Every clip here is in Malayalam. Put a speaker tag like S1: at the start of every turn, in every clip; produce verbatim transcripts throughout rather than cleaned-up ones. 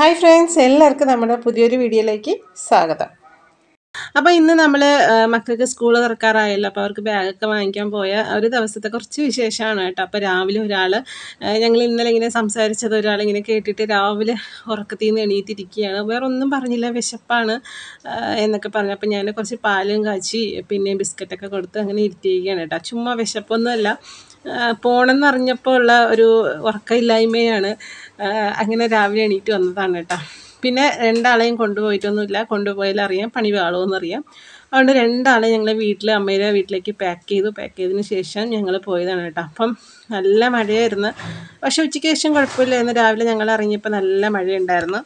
S1: Hi friends, എല്ലാവർക്കും നമ്മുടെ പുതിയൊരു വീഡിയോയിലേക്ക് സ്വാഗതം. അപ്പോൾ ഇന്ന് നമ്മൾ മക്കൾക്ക് സ്കൂൾ തുറക്കാറായല്ലോ. അപ്പോൾ അവർക്ക് ബാഗൊക്കെ വാങ്ങിക്കാൻ പോയ ഒരു ദിവസത്തെ കുറച്ച് വിശേഷമാണ് കേട്ടോ. അപ്പോൾ രാവിലെ ഒരാൾ ഞങ്ങൾ ഇന്നലെ ഇങ്ങനെ സംസാരിച്ചത് ഒരാൾ ഇങ്ങനെ കേട്ടിട്ട് രാവിലെ ഉറക്കത്തിൽ നിന്ന് എണീറ്റിരിക്കുകയാണ്. വേറെ ഒന്നും പറഞ്ഞില്ല, വിശപ്പാണ് എന്നൊക്കെ പറഞ്ഞു. അപ്പോൾ ഞാൻ കുറച്ച് പാലും കാച്ചി പിന്നെ ബിസ്ക്കറ്റൊക്കെ കൊടുത്ത് അങ്ങനെ ഇരുത്തിയിരിക്കുകയാണ് കേട്ടോ. ചുമ്മാ വിശപ്പൊന്നുമല്ല, പോകണമെന്ന് അറിഞ്ഞപ്പോൾ ഉള്ള ഒരു ഉറക്കമില്ലായ്മയാണ്. അങ്ങനെ രാവിലെ എണീറ്റ് വന്നതാണ് കേട്ടോ. പിന്നെ രണ്ടാളെയും കൊണ്ടുപോയിട്ടൊന്നുമില്ല, കൊണ്ടുപോയാൽ അറിയാം പണി വാളുമെന്നറിയാം. അതുകൊണ്ട് രണ്ടാളെ ഞങ്ങൾ വീട്ടിൽ അമ്മയുടെ വീട്ടിലേക്ക് പാക്ക് ചെയ്തു. പാക്ക് ചെയ്തതിന് ശേഷം ഞങ്ങൾ പോയതാണ് കേട്ടോ. അപ്പം നല്ല മഴയായിരുന്നു, പക്ഷെ ഉച്ചയ്ക്ക് ശേഷം കുഴപ്പമില്ലായിരുന്നു. രാവിലെ ഞങ്ങൾ ഇറങ്ങിയപ്പോൾ നല്ല മഴയുണ്ടായിരുന്നു.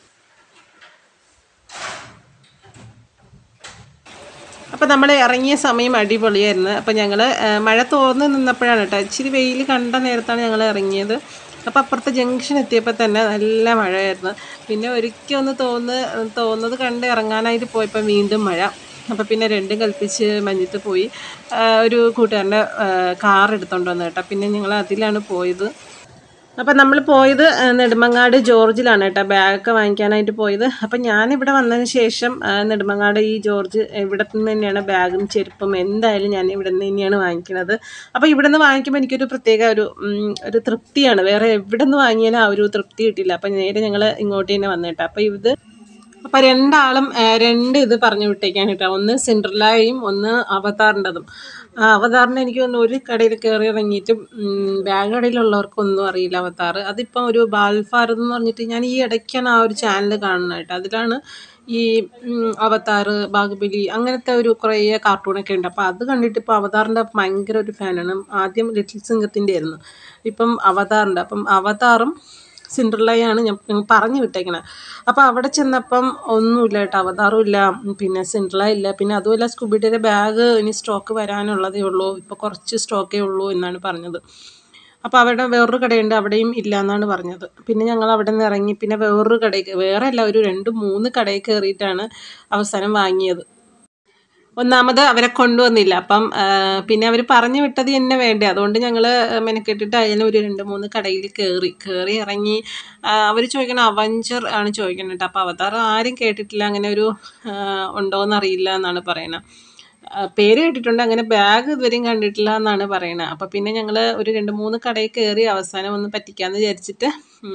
S1: അപ്പോൾ നമ്മൾ ഇറങ്ങിയ സമയം അടിപൊളിയായിരുന്നു. അപ്പോൾ ഞങ്ങൾ മഴ തോർന്ന് നിന്നപ്പോഴാണ് കേട്ടോ, ഇച്ചിരി വെയിൽ കണ്ട നേരത്താണ് ഞങ്ങൾ ഇറങ്ങിയത്. അപ്പോൾ അപ്പുറത്തെ ജംഗ്ഷൻ എത്തിയപ്പോൾ തന്നെ നല്ല മഴയായിരുന്നു. പിന്നെ ഒരിക്കൽ ഒന്ന് തോന്ന് തോന്നുന്നത് കണ്ട് ഇറങ്ങാനായിട്ട് പോയപ്പോൾ വീണ്ടും മഴ. അപ്പോൾ പിന്നെ രണ്ടും കൽപ്പിച്ച് മഞ്ഞത്ത് പോയി ഒരു കൂട്ടുകാരൻ്റെ കാർ എടുത്തുകൊണ്ട് വന്നു കേട്ടോ. പിന്നെ ഞങ്ങൾ അതിലാണ് പോയത്. അപ്പം നമ്മൾ പോയത് നെടുമങ്ങാട് ജോർജിലാണ് കേട്ടോ, ബാഗൊക്കെ വാങ്ങിക്കാനായിട്ട് പോയത്. അപ്പം ഞാനിവിടെ വന്നതിന് ശേഷം നെടുമങ്ങാട് ഈ ജോർജ് ഇവിടെ നിന്ന് തന്നെയാണ് ബാഗും ചെരുപ്പും എന്തായാലും ഞാൻ ഇവിടെ നിന്ന് തന്നെയാണ് വാങ്ങിക്കുന്നത്. അപ്പോൾ ഇവിടെ നിന്ന് വാങ്ങിക്കുമ്പോൾ എനിക്കൊരു പ്രത്യേക ഒരു ഒരു തൃപ്തിയാണ്. വേറെ എവിടെ നിന്ന് വാങ്ങിയാലും ആ ഒരു തൃപ്തി കിട്ടില്ല. അപ്പം നേരെ ഞങ്ങൾ ഇങ്ങോട്ട് തന്നെ വന്നു കേട്ടോ. അപ്പോൾ ഇത് അപ്പോൾ രണ്ടാളും രണ്ട് ഇത് പറഞ്ഞു വിട്ടേക്കാൻ കേട്ടോ. ഒന്ന് സിൻഡ്രല്ലയും ഒന്ന് അവതാറിൻ്റെതും. അവതാറിന് എനിക്ക് തോന്നുന്നു ഒരു കടയിൽ കയറി ഇറങ്ങിയിട്ടും ബാഗ് കടയിലുള്ളവർക്കൊന്നും അറിയില്ല അവതാർ. അതിപ്പം ഒരു ബാൽഫാർ എന്ന് പറഞ്ഞിട്ട് ഞാൻ ഈ ഇടയ്ക്കാണ് ആ ഒരു ചാനൽ കാണുന്നത് കേട്ടോ. അതിലാണ് ഈ അവതാർ, ബാഹുബലി അങ്ങനത്തെ ഒരു കുറേ കാർട്ടൂണൊക്കെ ഉണ്ട്. അപ്പോൾ അത് കണ്ടിട്ട് ഇപ്പോൾ അവതാറിൻ്റെ ഭയങ്കര ഒരു ഫാനാണ്. ആദ്യം ലിറ്റിൽ സിംഗത്തിൻ്റെ ആയിരുന്നു, ഇപ്പം അവതാറിൻ്റെ. അപ്പം അവതാറും സിൻഡ്രല്ലയാണ് ഞാൻ പറഞ്ഞു വിട്ടേക്കണത്. അപ്പോൾ അവിടെ ചെന്നപ്പം ഒന്നുമില്ല കേട്ടോ, അവതാറും ഇല്ല, പിന്നെ സിൻഡ്രല്ല ഇല്ല. പിന്നെ അതുമല്ല സ്കൂബിഡിയുടെ ബാഗ് ഇനി സ്റ്റോക്ക് വരാനുള്ളതേ ഉള്ളൂ, ഇപ്പോൾ കുറച്ച് സ്റ്റോക്കേ ഉള്ളൂ എന്നാണ് പറഞ്ഞത്. അപ്പോൾ അവിടെ വേറൊരു കടയുണ്ട്, അവിടെയും ഇല്ല എന്നാണ് പറഞ്ഞത്. പിന്നെ ഞങ്ങൾ അവിടെ നിന്ന് ഇറങ്ങി പിന്നെ വേറൊരു കടയിൽ, വേറെ അല്ല ഒരു രണ്ട് മൂന്ന് കടയിൽ കയറിയിട്ടാണ് അവസാനം വാങ്ങിയത്. ഒന്നാമത് അവരെ കൊണ്ടുവന്നില്ല. അപ്പം പിന്നെ അവർ പറഞ്ഞു വിട്ടത് തന്നെ വേണ്ടേ, അതുകൊണ്ട് ഞങ്ങൾ മെനക്കെട്ടിട്ടായാലും ഒരു രണ്ട് മൂന്ന് കടയിൽ കയറി കയറി ഇറങ്ങി. അവർ ചോദിക്കണം അവഞ്ചർ ആണ് ചോദിക്കണം കേട്ടോ. അപ്പോൾ അവതാർ ആരും കേട്ടിട്ടില്ല, അങ്ങനെ ഒരു ഉണ്ടോയെന്ന് അറിയില്ല എന്നാണ് പറയണത്. പേര് കേട്ടിട്ടുണ്ട്, അങ്ങനെ ബാഗ് ഇതുവരെയും കണ്ടിട്ടില്ല എന്നാണ് പറയണത്. അപ്പോൾ പിന്നെ ഞങ്ങൾ ഒരു രണ്ട് മൂന്ന് കടയിൽ കയറി അവസാനം ഒന്ന് പറ്റിക്കാമെന്ന് വിചാരിച്ചിട്ട്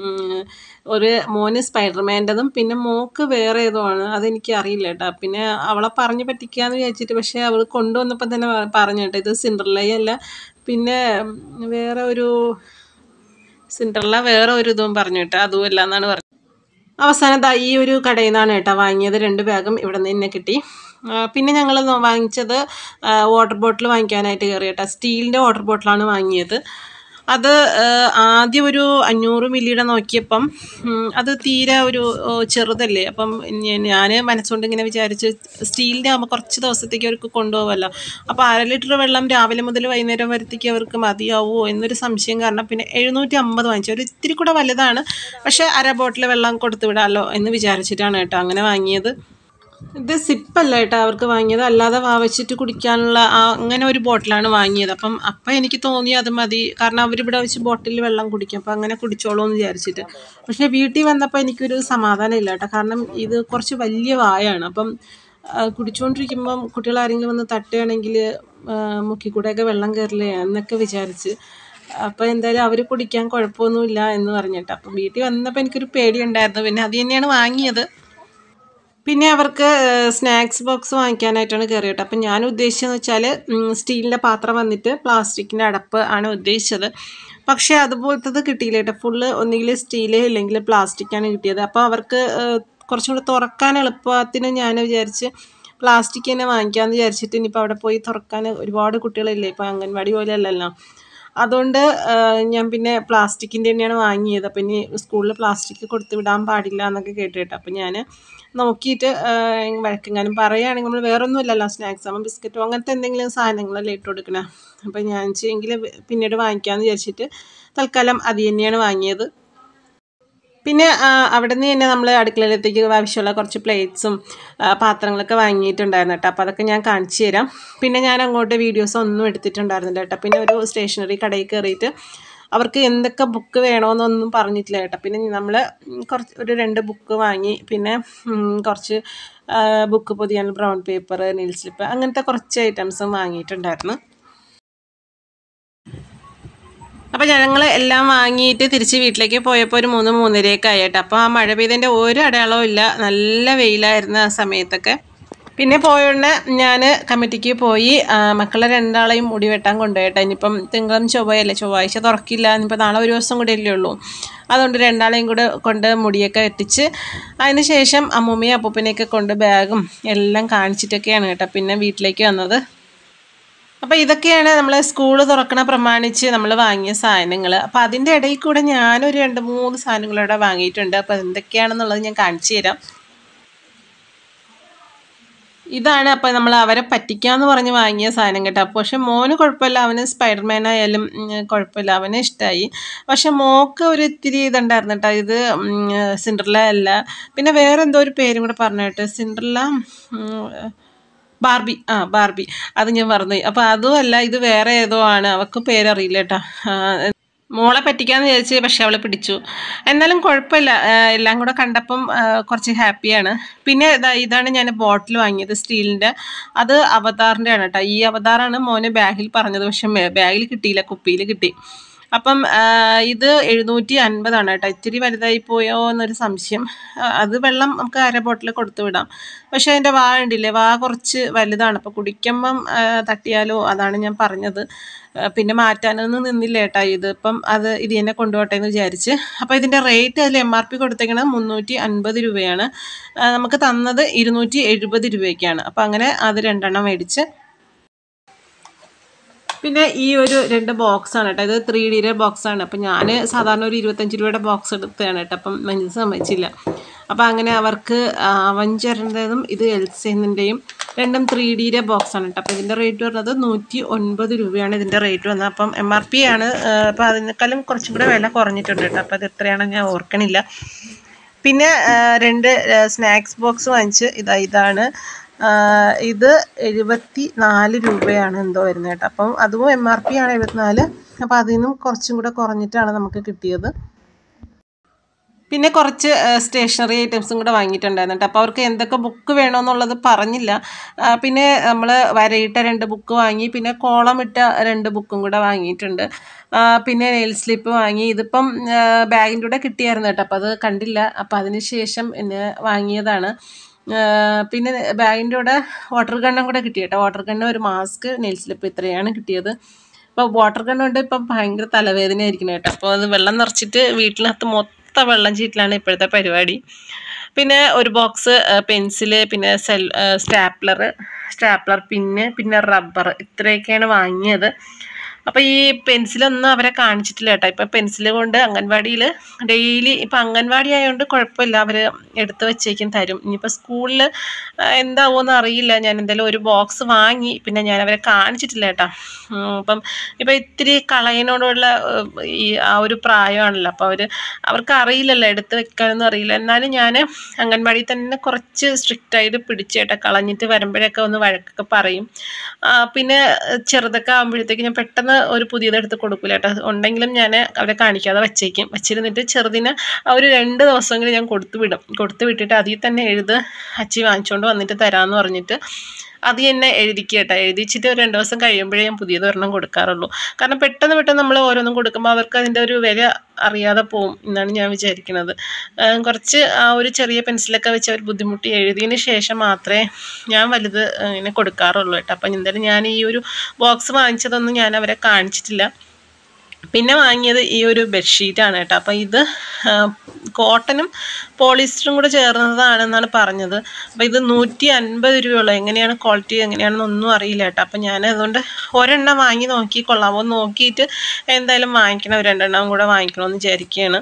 S1: ഒരു മോന് സ്പൈഡർമാൻ്റെതും പിന്നെ മോക്ക് വേറെ ഏതോ ആണ്, അതെനിക്ക് അറിയില്ല കേട്ടോ. പിന്നെ അവളെ പറഞ്ഞ് പറ്റിക്കാമെന്ന് വിചാരിച്ചിട്ട്, പക്ഷേ അവൾ കൊണ്ടുവന്നപ്പോൾ തന്നെ പറഞ്ഞു കേട്ടോ ഇത് സിൻഡ്രല്ലയല്ല, പിന്നെ വേറെ ഒരു സിൻഡ്രല്ല വേറെ ഒരു ഇതും പറഞ്ഞു കേട്ടോ, അതുമല്ല എന്നാണ് പറഞ്ഞത്. അവസാനം ഈ ഒരു കടയിൽ നിന്നാണ് കേട്ടോ വാങ്ങിയത്. രണ്ട് ബാഗും ഇവിടെ നിന്ന് തന്നെ കിട്ടി. പിന്നെ ഞങ്ങൾ വാങ്ങിച്ചത് വാട്ടർ ബോട്ടിൽ വാങ്ങിക്കാനായിട്ട് കയറി കേട്ടോ. സ്റ്റീലിൻ്റെ വാട്ടർ ബോട്ടിലാണ് വാങ്ങിയത്. അത് ആദ്യം ഒരു അഞ്ഞൂറ് മില്ലിയുടെ നോക്കിയപ്പം അത് തീരെ ഒരു ചെറുതല്ലേ. അപ്പം ഞാൻ മനസ്സുകൊണ്ട് ഇങ്ങനെ വിചാരിച്ച് സ്റ്റീലിൻ്റെ ആകുമ്പോൾ കുറച്ച് ദിവസത്തേക്ക് അവർക്ക് കൊണ്ടുപോകുമല്ലോ. അപ്പോൾ അര ലിറ്റർ വെള്ളം രാവിലെ മുതൽ വൈകുന്നേരം വരത്തേക്ക് അവർക്ക് മതിയാവുമോ എന്നൊരു സംശയം കാരണം പിന്നെ എഴുന്നൂറ്റി അമ്പത് വാങ്ങിച്ചു. ഒരു ഇത്തിരി കൂടെ വലുതാണ്, പക്ഷേ അര ബോട്ടിൽ വെള്ളം കൊടുത്തു വിടാമല്ലോ എന്ന് വിചാരിച്ചിട്ടാണ് കേട്ടോ അങ്ങനെ വാങ്ങിയത്. ഇത് സിപ്പല്ല കേട്ടോ അവർക്ക് വാങ്ങിയത്, അല്ലാതെ വാവച്ചിട്ട് കുടിക്കാനുള്ള അങ്ങനെ ഒരു ബോട്ടിലാണ് വാങ്ങിയത്. അപ്പം അപ്പം എനിക്ക് തോന്നി അത് മതി, കാരണം അവരിവിടെ വെച്ച് ബോട്ടിൽ വെള്ളം കുടിക്കും, അപ്പം അങ്ങനെ കുടിച്ചോളൂ എന്ന് വിചാരിച്ചിട്ട്. പക്ഷേ വീട്ടിൽ വന്നപ്പോൾ എനിക്കൊരു സമാധാനം ഇല്ല കേട്ടോ, കാരണം ഇത് കുറച്ച് വലിയ വായാണ്. അപ്പം കുടിച്ചുകൊണ്ടിരിക്കുമ്പം കുട്ടികളാരെങ്കിലും വന്ന് തട്ടുകയാണെങ്കിൽ മുക്കിക്കൂടെയൊക്കെ വെള്ളം കയറില്ലേ എന്നൊക്കെ വിചാരിച്ച്. അപ്പോൾ എന്തായാലും അവർ കുടിക്കാൻ കുഴപ്പമൊന്നുമില്ല എന്ന് പറഞ്ഞിട്ട് അപ്പം വീട്ടിൽ വന്നപ്പോൾ എനിക്കൊരു പേടിയുണ്ടായിരുന്നു. പിന്നെ അത് തന്നെയാണ് വാങ്ങിയത്. പിന്നെ അവർക്ക് സ്നാക്സ് ബോക്സ് വാങ്ങിക്കാനായിട്ടാണ് കയറി കേട്ടോ. അപ്പം ഞാൻ ഉദ്ദേശിച്ചതെന്ന് വെച്ചാൽ സ്റ്റീലിൻ്റെ പാത്രം വന്നിട്ട് പ്ലാസ്റ്റിക്കിൻ്റെ അടപ്പ് ആണ് ഉദ്ദേശിച്ചത്. പക്ഷേ അതുപോലത്തത് കിട്ടിയില്ല കേട്ടോ. ഫുള്ള് ഒന്നുകിൽ സ്റ്റീൽ ഇല്ലെങ്കിൽ പ്ലാസ്റ്റിക്കാണ് കിട്ടിയത്. അപ്പോൾ അവർക്ക് കുറച്ചും കൂടെ തുറക്കാൻ എളുപ്പത്തിന് ഞാൻ വിചാരിച്ച് പ്ലാസ്റ്റിക് തന്നെ വാങ്ങിക്കാമെന്ന് വിചാരിച്ചിട്ട്. ഇനിയിപ്പോൾ അവിടെ പോയി തുറക്കാൻ ഒരുപാട് കുട്ടികളില്ലേ, ഇപ്പോൾ അംഗൻവാടി പോലെ അല്ലല്ലോ. അതുകൊണ്ട് ഞാൻ പിന്നെ പ്ലാസ്റ്റിക്കിൻ്റെ തന്നെയാണ് വാങ്ങിയത്. അപ്പം ഇനി സ്കൂളിൽ പ്ലാസ്റ്റിക് കൊടുത്ത് വിടാൻ പാടില്ല എന്നൊക്കെ കേട്ട് കേട്ടോ. അപ്പം ഞാൻ നോക്കിയിട്ട് വഴക്കെങ്ങാനും പറയുകയാണെങ്കിൽ നമ്മൾ വേറെ ഒന്നും ഇല്ലല്ലോ, സ്നാക്സ് ആകുമ്പോൾ ബിസ്ക്കറ്റോ അങ്ങനത്തെ എന്തെങ്കിലും സാധനങ്ങളല്ലേ ഇട്ട് കൊടുക്കണം. അപ്പം ഞാൻ വെച്ചെങ്കിൽ പിന്നീട് വാങ്ങിക്കാമെന്ന് വിചാരിച്ചിട്ട് തൽക്കാലം അത് തന്നെയാണ് വാങ്ങിയത്. പിന്നെ അവിടെ നിന്ന് തന്നെ നമ്മൾ അടുക്കളയിലത്തേക്ക് ആവശ്യമുള്ള കുറച്ച് പ്ലേറ്റ്സും പാത്രങ്ങളൊക്കെ വാങ്ങിയിട്ടുണ്ടായിരുന്നു കേട്ടോ. അപ്പോൾ അതൊക്കെ ഞാൻ കാണിച്ചു തരാം. പിന്നെ ഞാൻ അങ്ങോട്ട് വീഡിയോസ് ഒന്നും എടുത്തിട്ടുണ്ടായിരുന്നില്ല കേട്ടോ. പിന്നെ ഒരു സ്റ്റേഷനറി കടയിൽ കയറിയിട്ട് അവർക്ക് എന്തൊക്കെ ബുക്ക് വേണമെന്നൊന്നും പറഞ്ഞിട്ടില്ല കേട്ടോ. പിന്നെ നമ്മൾ കുറച്ച് ഒരു രണ്ട് ബുക്ക് വാങ്ങി, പിന്നെ കുറച്ച് ബുക്ക് പൊതിയാൻ ബ്രൗൺ പേപ്പർ, നെയിൽ സ്ലിപ്പ്, അങ്ങനത്തെ കുറച്ച് ഐറ്റംസും വാങ്ങിയിട്ടുണ്ടായിരുന്നു. അപ്പോൾ ഞങ്ങൾ എല്ലാം വാങ്ങിയിട്ട് തിരിച്ച് വീട്ടിലേക്ക് പോയപ്പോൾ ഒരു മൂന്ന് മൂന്നരയൊക്കെ ആയിട്ട്. അപ്പോൾ ആ മഴ പെയ്തതിൻ്റെ ഒരു അടയാളവും ഇല്ല, നല്ല വെയിലായിരുന്നു ആ സമയത്തൊക്കെ. പിന്നെ പോയോണ്ട് ഞാൻ കമ്മിറ്റിക്ക് പോയി മക്കളെ രണ്ടാളെയും മുടി വെട്ടാൻ കൊണ്ടുപോയിട്ടോ. ഇനിയിപ്പം തിങ്കളും ചൊവ്വയല്ലേ, ചൊവ്വാഴ്ച തുറക്കില്ല, ഇനിയിപ്പോൾ നാളെ ഒരു ദിവസം കൂടെ അല്ലേ ഉള്ളൂ. അതുകൊണ്ട് രണ്ടാളെയും കൂടെ കൊണ്ട് മുടിയൊക്കെ വെട്ടിച്ച് അതിന് ശേഷം അമ്മൂമ്മയും അപ്പൂപ്പനെയൊക്കെ കൊണ്ട് ബാഗും എല്ലാം കാണിച്ചിട്ടൊക്കെയാണ് കേട്ടോ പിന്നെ വീട്ടിലേക്ക് വന്നത്. അപ്പോൾ ഇതൊക്കെയാണ് നമ്മൾ സ്കൂൾ തുറക്കണ പ്രമാണിച്ച് നമ്മൾ വാങ്ങിയ സാധനങ്ങൾ. അപ്പോൾ അതിൻ്റെ ഇടയിൽ കൂടെ ഞാനൊരു രണ്ട് മൂന്ന് സാധനങ്ങളിവിടെ വാങ്ങിയിട്ടുണ്ട്. അപ്പോൾ എന്തൊക്കെയാണെന്നുള്ളത് ഞാൻ കാണിച്ചു തരാം. ഇതാണ് അപ്പോൾ നമ്മൾ അവരെ പറ്റിക്കാമെന്ന് പറഞ്ഞ് വാങ്ങിയ സാധനം കേട്ടോ. പക്ഷെ മോന് കുഴപ്പമില്ല, അവന് സ്പൈഡർമാൻ ആയാലും കുഴപ്പമില്ല, അവന് ഇഷ്ടമായി. പക്ഷെ മോക്ക് ഒരു ഇത്തിരി ഇതുണ്ടായിരുന്നു കേട്ടോ. ഇത് സിൻഡ്രല്ല അല്ല, പിന്നെ വേറെ എന്തോ ഒരു പേരും കൂടെ പറഞ്ഞു കേട്ടോ, സിൻഡ്രല്ല ബാർബി, ആ ബാർബി, അത് ഞാൻ മറന്നുപോയി. അപ്പോൾ അതും അല്ല, ഇത് വേറെ ഏതോ ആണ്, അവൾക്ക് പേരറിയില്ല കേട്ടോ. മോളെ പറ്റിക്കാന്ന് വിചാരിച്ച്, പക്ഷെ അവളെ പിടിച്ചു. എന്നാലും കുഴപ്പമില്ല, എല്ലാം കൂടെ കണ്ടപ്പം കുറച്ച് ഹാപ്പിയാണ്. പിന്നെ ഇതാണ് ഞാൻ ബോട്ടിൽ വാങ്ങിയത്, സ്റ്റീലിൻ്റെ. അത് അവതാറിൻ്റെ ആണ് കേട്ടോ. ഈ അവതാറാണ് മോന് ബാഗിൽ പറഞ്ഞത്, പക്ഷെ ബാഗിൽ കിട്ടിയില്ല, കുപ്പിയിൽ കിട്ടി. അപ്പം ഇത് എഴുന്നൂറ്റി അൻപതാണ് കേട്ടോ. ഇത്തിരി വലുതായി പോയോ എന്നൊരു സംശയം. അത് വെള്ളം നമുക്ക് അര ബോട്ടിൽ കൊടുത്തു വിടാം. പക്ഷെ അതിൻ്റെ വാ ഉണ്ടില്ലേ, വാ കുറച്ച് വലുതാണ്. അപ്പോൾ കുടിക്കുമ്പം തട്ടിയാലോ, അതാണ് ഞാൻ പറഞ്ഞത്. പിന്നെ മാറ്റാനൊന്നും നിന്നില്ല കേട്ടോ. ഇതിപ്പം അത് ഇത് തന്നെ കൊണ്ടുപോട്ടെ എന്ന് വിചാരിച്ച്. അപ്പോൾ ഇതിൻ്റെ റേറ്റ് അതിൽ എം ആർ പി കൊടുത്തേക്കണത് മുന്നൂറ്റി അൻപത് രൂപയാണ്. നമുക്ക് തന്നത് ഇരുന്നൂറ്റി എഴുപത് രൂപയ്ക്കാണ്. അപ്പോൾ അങ്ങനെ അത് രണ്ടെണ്ണം മേടിച്ച്. പിന്നെ ഈ ഒരു രണ്ട് ബോക്സാണ് കേട്ടോ, ഇത് ത്രീ ഡിയുടെ ബോക്സാണ്. അപ്പം ഞാൻ സാധാരണ ഒരു ഇരുപത്തഞ്ച് രൂപയുടെ ബോക്സ് എടുത്തതാണ് കേട്ടോ. അപ്പം മഞ്ജു സമ്മതിച്ചില്ല. അപ്പോൾ അങ്ങനെ അവർക്ക് അവഞ്ചറിൻ്റെതും ഇത് എൽസെന്നിൻ്റെയും രണ്ടും ത്രീ ഡിയുടെ ബോക്സാണ് കേട്ടോ. അപ്പോൾ ഇതിൻ്റെ റേറ്റ് വരുന്നത് നൂറ്റി ഒൻപത് രൂപയാണ് ഇതിൻ്റെ റേറ്റ് വന്നത്. അപ്പം എം ആർ പി ആണ്. അപ്പോൾ അതിനേക്കാളും കുറച്ചും കൂടെ വില കുറഞ്ഞിട്ടുണ്ട് കേട്ടോ. അപ്പോൾ അത് എത്രയാണെന്ന് ഞാൻ ഓർക്കണില്ല. പിന്നെ രണ്ട് സ്നാക്സ് ബോക്സ് വാങ്ങിച്ച്. ഇതാ ഇതാണ് ഇത് എഴുപത്തി നാല് രൂപയാണ് എന്തോ വരുന്നത് കേട്ടോ. അപ്പം അതും എം ആർ പി ആണ് എഴുപത്തിനാല്. അപ്പോൾ അതിൽ നിന്നും കുറച്ചും കൂടെ കുറഞ്ഞിട്ടാണ് നമുക്ക് കിട്ടിയത്. പിന്നെ കുറച്ച് സ്റ്റേഷനറി ഐറ്റംസും കൂടെ വാങ്ങിയിട്ടുണ്ടായിരുന്നു കേട്ടോ. അപ്പോൾ അവർക്ക് എന്തൊക്കെ ബുക്ക് വേണമെന്നുള്ളത് പറഞ്ഞില്ല. പിന്നെ നമ്മൾ വരയിട്ട രണ്ട് ബുക്ക് വാങ്ങി, പിന്നെ കോളമിട്ട രണ്ട് ബുക്കും കൂടെ വാങ്ങിയിട്ടുണ്ട്. പിന്നെ നെയിൽ സ്ലിപ്പ് വാങ്ങി. ഇതിപ്പം ബാഗിൻ്റെ കൂടെ കിട്ടിയായിരുന്നു കേട്ടോ. അപ്പോൾ അത് കണ്ടില്ല. അപ്പോൾ അതിന് ശേഷം എന്നെ വാങ്ങിയതാണ്. പിന്നെ ബാഗിൻ്റെ കൂടെ വാട്ടർ ഗണ്ണും കൂടെ കിട്ടി കേട്ടോ. വാട്ടർ ഗണ്ണ്, ഒരു മാസ്ക്, നെയിൽ സ്ലിപ്പ്, ഇത്രയാണ് കിട്ടിയത്. അപ്പോൾ വാട്ടർ ഗണ്ണ് കൊണ്ട് ഇപ്പം ഭയങ്കര തലവേദന ആയിരിക്കണം കേട്ടോ. അപ്പോൾ അത് വെള്ളം നിറച്ചിട്ട് വീട്ടിനകത്ത് മൊത്തം വെള്ളം ചീറ്റിലാണ് ഇപ്പോഴത്തെ പരിപാടി. പിന്നെ ഒരു ബോക്സ് പെൻസില്, പിന്നെ സെൽ സ്റ്റാപ്ലർ സ്റ്റാപ്ലർ പിന്ന്, പിന്നെ റബ്ബർ, ഇത്രയൊക്കെയാണ് വാങ്ങിയത്. അപ്പോൾ ഈ പെൻസിലൊന്നും അവരെ കാണിച്ചിട്ടില്ല കേട്ടോ. ഇപ്പം പെൻസിൽ കൊണ്ട് അംഗൻവാടിയിൽ ഡെയിലി, ഇപ്പം അംഗൻവാടി ആയതുകൊണ്ട് കുഴപ്പമില്ല, അവർ എടുത്ത് വെച്ചേക്കും തരും. ഇനിയിപ്പോൾ സ്കൂളിൽ എന്താവുമെന്ന് അറിയില്ല. ഞാൻ എന്തായാലും ഒരു ബോക്സ് വാങ്ങി, പിന്നെ ഞാൻ അവരെ കാണിച്ചിട്ടില്ല കേട്ടോ. അപ്പം ഇപ്പം ഇത്തിരി കളയനോടുള്ള ഈ ആ ഒരു പ്രായമാണല്ലോ. അപ്പോൾ അവർ അവർക്ക് അറിയില്ലല്ലോ, എടുത്ത് വെക്കാനൊന്നും അറിയില്ല. എന്നാലും ഞാൻ അംഗൻവാടിയിൽ തന്നെ കുറച്ച് സ്ട്രിക്റ്റായിട്ട് പിടിച്ചേട്ടാ. കളഞ്ഞിട്ട് വരുമ്പോഴൊക്കെ ഒന്ന് വഴക്കൊക്കെ പറയും. പിന്നെ ചെറുതൊക്കെ ആകുമ്പോഴത്തേക്ക് ഞാൻ പെട്ടെന്ന് ഒരു പുതിയതെടുത്ത് കൊടുക്കില്ല കേട്ടോ. ഉണ്ടെങ്കിലും ഞാൻ അവരെ കാണിക്കാതെ വച്ചേക്കും. വച്ചിരുന്നിട്ട് ചെറുതിന് ഒരു രണ്ട് ദിവസമെങ്കിലും ഞാൻ കൊടുത്തു വിടും. കൊടുത്തു വിട്ടിട്ട് അതിൽ തന്നെ എഴുത്, അച്ചി വാങ്ങിച്ചുകൊണ്ട് വന്നിട്ട് തരാമെന്ന് പറഞ്ഞിട്ട് അത് തന്നെ എഴുതിക്കുക കേട്ടോ. എഴുതിച്ചിട്ട് ഒരു രണ്ട് ദിവസം കഴിയുമ്പോഴേ ഞാൻ പുതിയത് ഒരെണ്ണം കൊടുക്കാറുള്ളൂ. കാരണം പെട്ടെന്ന് പെട്ടെന്ന് നമ്മൾ ഓരോന്നും കൊടുക്കുമ്പോൾ അവർക്ക് അതിൻ്റെ ഒരു വില അറിയാതെ പോവും എന്നാണ് ഞാൻ വിചാരിക്കുന്നത്. കുറച്ച് ആ ഒരു ചെറിയ പെൻസിലൊക്കെ വെച്ച് അവർ ബുദ്ധിമുട്ടി എഴുതിയതിന് ശേഷം മാത്രമേ ഞാൻ വലുത് ഇങ്ങനെ കൊടുക്കാറുള്ളൂ കേട്ടോ. അപ്പം എന്തായാലും ഞാൻ ഈ ഒരു ബോക്സ് വാങ്ങിച്ചതൊന്നും ഞാൻ അവരെ കാണിച്ചിട്ടില്ല. പിന്നെ വാങ്ങിയത് ഈ ഒരു ബെഡ്ഷീറ്റാണ് കേട്ടോ. അപ്പം ഇത് കോട്ടനും പോളിസ്റ്ററും കൂടെ ചേർന്നതാണെന്നാണ് പറഞ്ഞത്. അപ്പോൾ ഇത് നൂറ്റി അൻപത് രൂപയുള്ളൂ. എങ്ങനെയാണ് ക്വാളിറ്റി എങ്ങനെയാണെന്നൊന്നും അറിയില്ല കേട്ടോ. അപ്പം ഞാൻ അതുകൊണ്ട് ഒരെണ്ണം വാങ്ങി നോക്കി കൊള്ളാമോ നോക്കിയിട്ട് എന്തായാലും വാങ്ങിക്കണം, രണ്ടെണ്ണം കൂടെ വാങ്ങിക്കണമെന്ന് വിചാരിക്കുകയാണ്.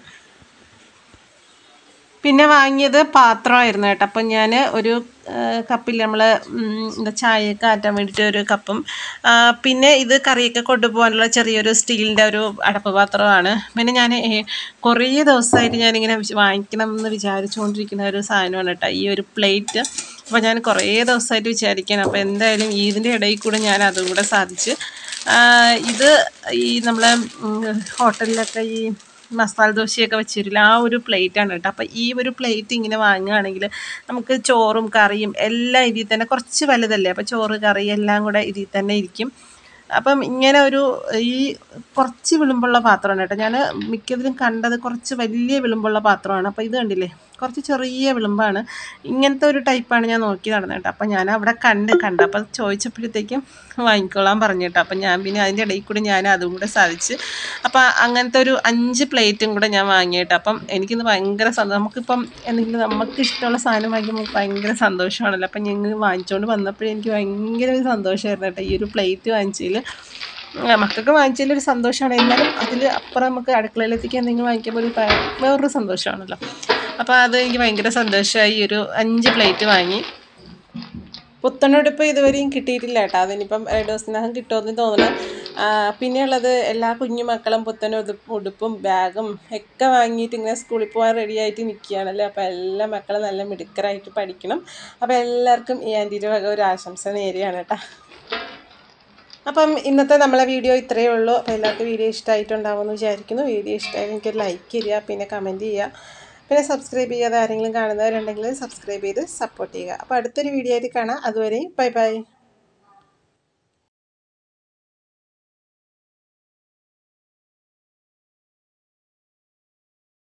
S1: പിന്നെ വാങ്ങിയത് പാത്രമായിരുന്നു കേട്ടോ. അപ്പം ഞാൻ ഒരു കപ്പിൽ നമ്മൾ എന്താ ചായയൊക്കെ ആറ്റാൻ വേണ്ടിയിട്ട് ഒരു കപ്പും, പിന്നെ ഇത് കറിയൊക്കെ കൊണ്ടുപോകാനുള്ള ചെറിയൊരു സ്റ്റീലിൻ്റെ ഒരു അടപ്പ് പാത്രമാണ്. പിന്നെ ഞാൻ കുറേ ദിവസമായിട്ട് ഞാനിങ്ങനെ വാങ്ങിക്കണം എന്ന് വിചാരിച്ചുകൊണ്ടിരിക്കുന്ന ഒരു സാധനമാണ് കേട്ടോ ഈ ഒരു പ്ലേറ്റ്. അപ്പോൾ ഞാൻ കുറേ ദിവസമായിട്ട് വിചാരിക്കണം. അപ്പോൾ എന്തായാലും ഇതിൻ്റെ ഇടയിൽ കൂടെ ഞാൻ അതും കൂടെ സാധിച്ച്. ഇത് ഈ നമ്മൾ ഹോട്ടലിലൊക്കെ ഈ മസാല ദോശയൊക്കെ വെച്ചിരില്ല ആ ഒരു പ്ലേറ്റാണ് കേട്ടോ. അപ്പോൾ ഈ ഒരു പ്ലേറ്റ് ഇങ്ങനെ വാങ്ങുകയാണെങ്കിൽ നമുക്ക് ചോറും കറിയും എല്ലാം ഇതിൽ തന്നെ, കുറച്ച് വലുതല്ലേ, അപ്പോൾ ചോറ് കറി എല്ലാം കൂടെ ഇതിൽ തന്നെ ഇരിക്കും. അപ്പം ഇങ്ങനെ ഒരു ഈ കുറച്ച് വിളുമ്പുള്ള പാത്രമാണ് കേട്ടോ. ഞാൻ മിക്കതിലും കണ്ടത് കുറച്ച് വലിയ വിളുമ്പുള്ള പാത്രമാണ്. അപ്പോൾ ഇത് കണ്ടില്ലേ, കുറച്ച് ചെറിയ വിളുമ്പാണ്. ഇങ്ങനത്തെ ഒരു ടൈപ്പാണ് ഞാൻ നോക്കി നടന്നത് കേട്ടോ. അപ്പം ഞാൻ അവിടെ കണ്ട് കണ്ട് അപ്പം ചോദിച്ചപ്പോഴത്തേക്കും വാങ്ങിക്കോളാൻ പറഞ്ഞു കേട്ടോ. അപ്പം ഞാൻ പിന്നെ അതിൻ്റെ ഇടയിൽ കൂടി ഞാൻ അതും കൂടെ സാധിച്ച് അപ്പം അങ്ങനത്തെ ഒരു അഞ്ച് പ്ലേറ്റും കൂടെ ഞാൻ വാങ്ങിയിട്ട്. അപ്പം എനിക്കിന്ന് ഭയങ്കര സന്തോഷം. നമുക്കിപ്പം എന്തെങ്കിലും നമുക്ക് ഇഷ്ടമുള്ള സാധനം വാങ്ങിക്കുമ്പോൾ ഭയങ്കര സന്തോഷമാണല്ലോ. അപ്പം ഞങ്ങൾ വാങ്ങിച്ചുകൊണ്ട് വന്നപ്പോഴേ എനിക്ക് ഭയങ്കര ഒരു സന്തോഷമായിരുന്നു കേട്ടോ. ഈ ഒരു പ്ലേറ്റ് വാങ്ങിച്ചതിൽ മക്കൾക്ക് വാങ്ങിച്ചതിൽ ഒരു സന്തോഷമാണ്. എന്നാലും അതിൽ അപ്പുറം നമുക്ക് അടുക്കളയിലെത്തിക്ക് എന്തെങ്കിലും വാങ്ങിക്കുമ്പോൾ ഒരു വേറൊരു സന്തോഷമാണല്ലോ. അപ്പോൾ അത് എനിക്ക് ഭയങ്കര സന്തോഷമായി. ഒരു അഞ്ച് പ്ലേറ്റ് വാങ്ങി. പുത്തനുടുപ്പ് ഇതുവരെയും കിട്ടിയിട്ടില്ല കേട്ടോ. അതിനിപ്പം രണ്ട് ദിവസത്തിനകം കിട്ടുമെന്ന് തോന്നുന്നു. പിന്നെയുള്ളത് എല്ലാ കുഞ്ഞു മക്കളും പുത്തൻ ഉടുപ്പും ബാഗും ഒക്കെ വാങ്ങിയിട്ട് ഇങ്ങനെ സ്കൂളിൽ പോകാൻ റെഡി ആയിട്ട് നിൽക്കുകയാണല്ലോ. അപ്പോൾ എല്ലാ മക്കളും നല്ല മിടുക്കരായിട്ട് പഠിക്കണം. അപ്പോൾ എല്ലാവർക്കും ഈ ആൻറ്റിയുടെ വക ഒരു ആശംസ നേരെയാണ് കേട്ടോ. അപ്പം ഇന്നത്തെ നമ്മളെ വീഡിയോ ഇത്രയേ ഉള്ളൂ. അപ്പോൾ എല്ലാവർക്കും വീഡിയോ ഇഷ്ടമായിട്ടുണ്ടാവുമെന്ന് വിചാരിക്കുന്നു. വീഡിയോ ഇഷ്ടമായാലും എനിക്കൊരു ലൈക്ക് ചെയ്യുക, പിന്നെ കമൻറ്റ് ചെയ്യുക, പിന്നെ സബ്സ്ക്രൈബ് ചെയ്യാതെ ആരെങ്കിലും കാണുന്നവരുണ്ടെങ്കിൽ സബ്സ്ക്രൈബ് ചെയ്ത് സപ്പോർട്ട് ചെയ്യുക. അപ്പോൾ അടുത്തൊരു വീഡിയോ ആയിട്ട് കാണാം. അതുവരെ ബൈ ബൈ.